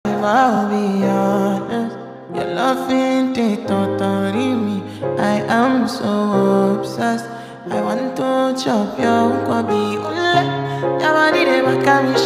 I'll be honest, your love ain't it totally me. I am so obsessed. I want to chop your kwabi ule. Your body they back me